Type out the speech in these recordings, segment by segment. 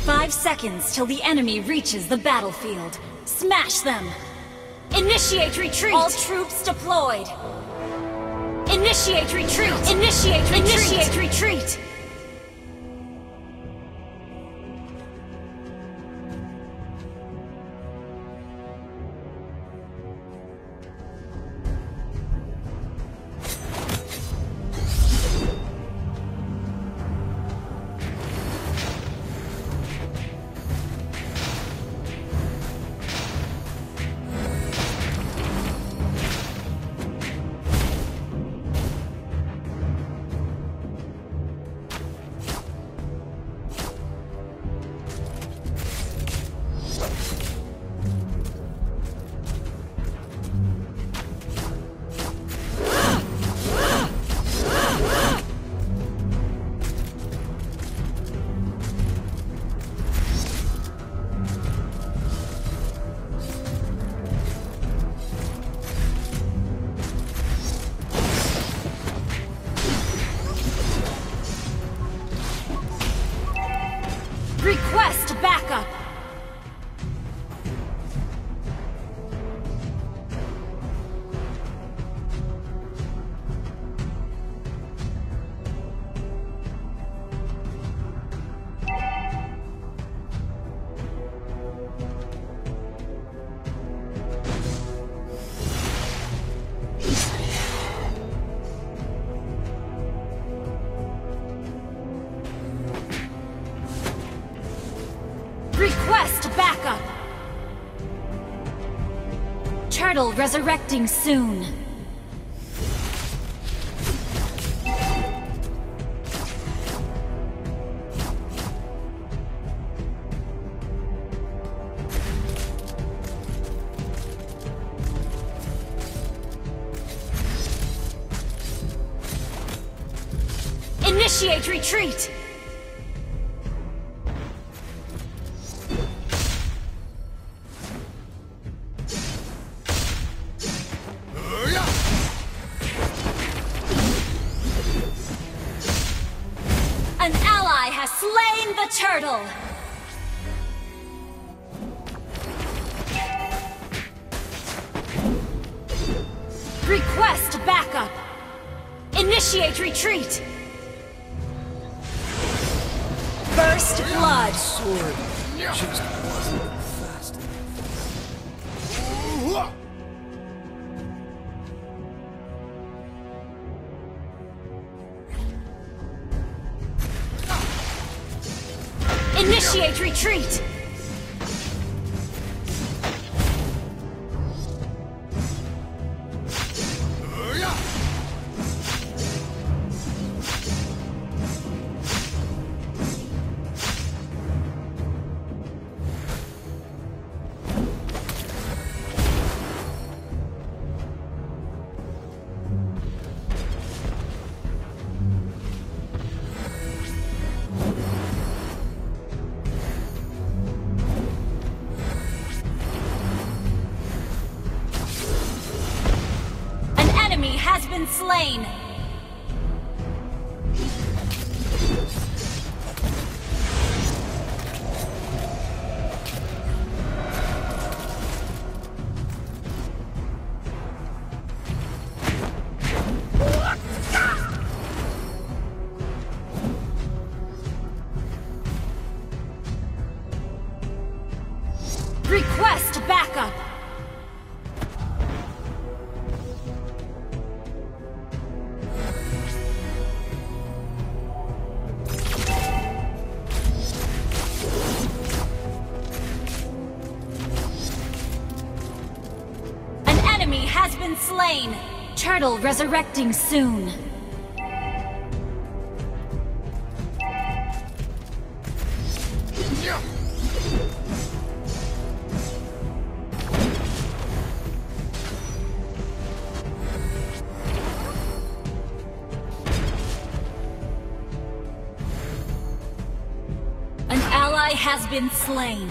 5 seconds till the enemy reaches the battlefield. Smash them! Initiate retreat! All troops deployed! Initiate retreat! Initiate retreat! Initiate retreat! Request backup! Request backup! Turtle resurrecting soon. Initiate retreat! An ally has slain the turtle! Request backup! Initiate retreat! First blood! Sword just wasn't fast enough. Initiate retreat! Has been slain. Request backup. Has been slain. Turtle resurrecting soon. An ally has been slain.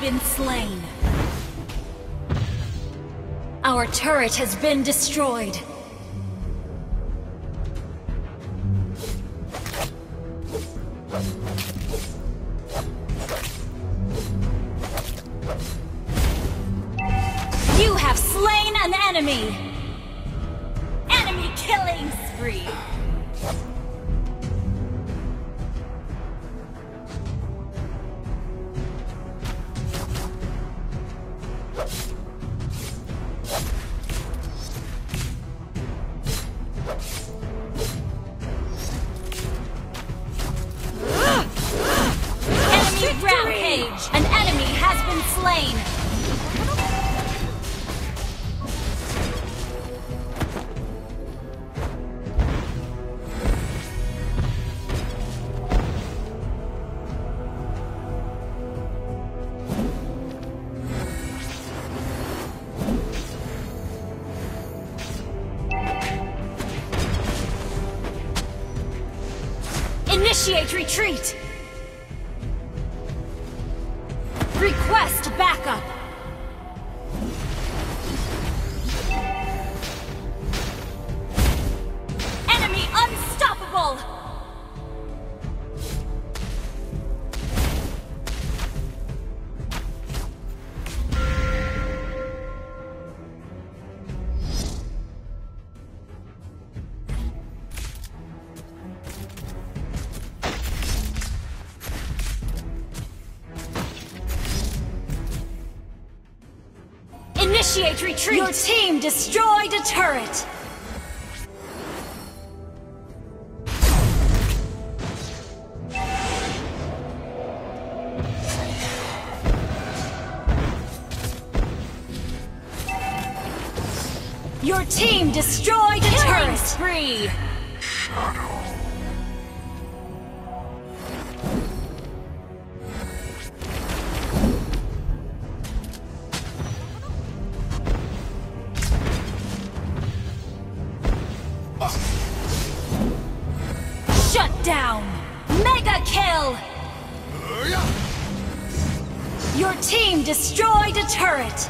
been slain. Our turret has been destroyed. You have slain an enemy! Enemy killing spree! Enemy rampage! An enemy has been slain! Initiate retreat! Request backup! Enemy unstoppable! Initiate retreat! Your team destroyed a turret! Your team destroyed a turret! Spree! Shut down! Mega kill! Your team destroyed a turret!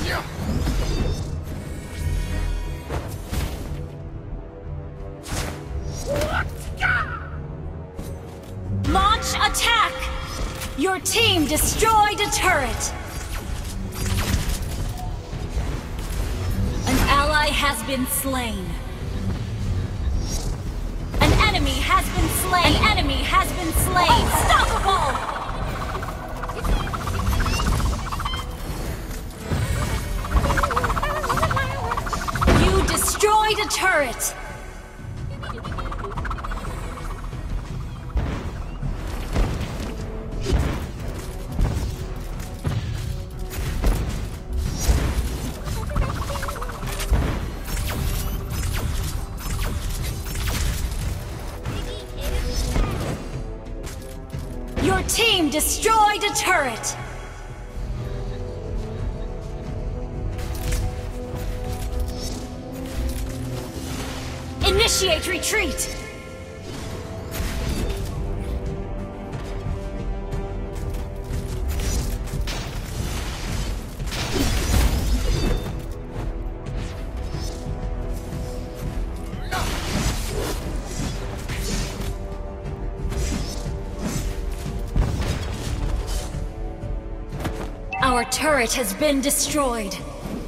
Launch attack! Your team destroyed a turret! An ally has been slain. An enemy has been slain! An enemy has been slain! Unstoppable! You destroyed a turret! Your team destroyed a turret! Initiate retreat! Our turret has been destroyed.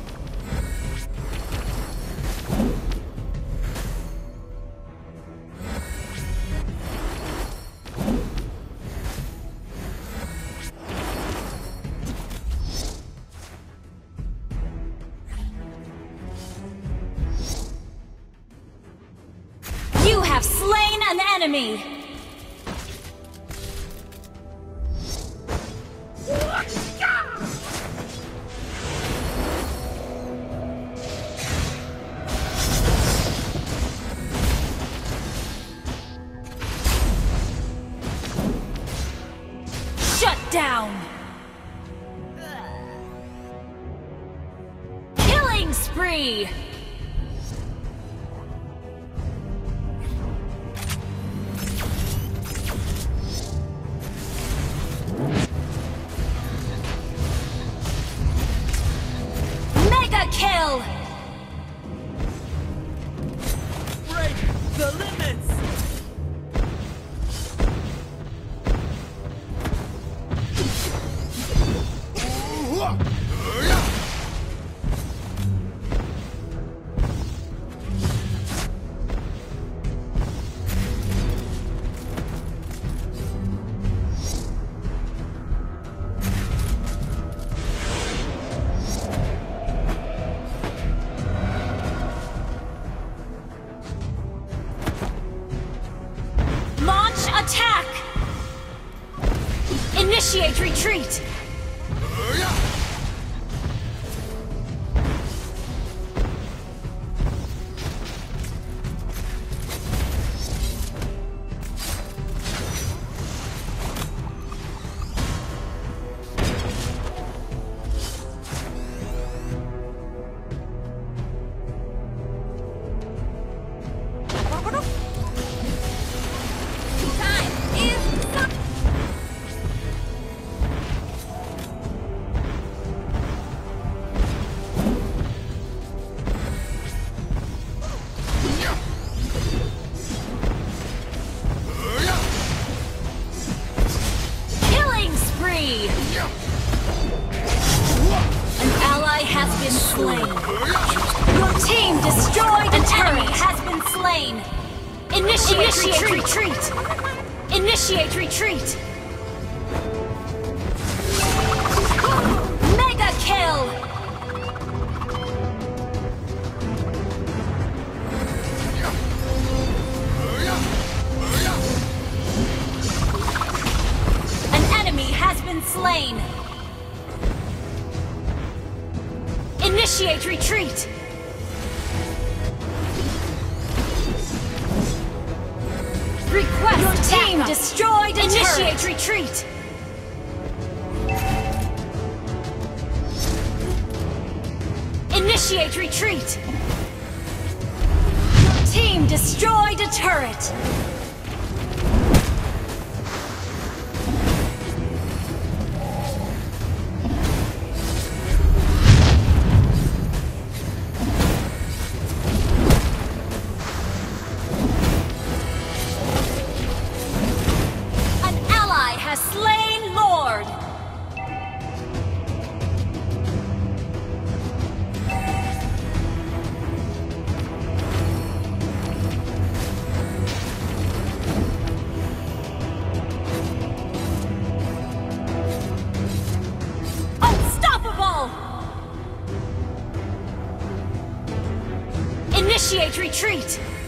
You have slain an enemy! Shut down! Killing spree! retreat! An ally has been slain. Your team destroyed an enemy has been slain. Initiate retreat. Initiate retreat. Mega kill. An enemy has been slain. Initiate retreat! Request your team destroyed. Initiate retreat! Initiate retreat! Your team destroyed a turret! Has slain Lord! Unstoppable! Initiate retreat!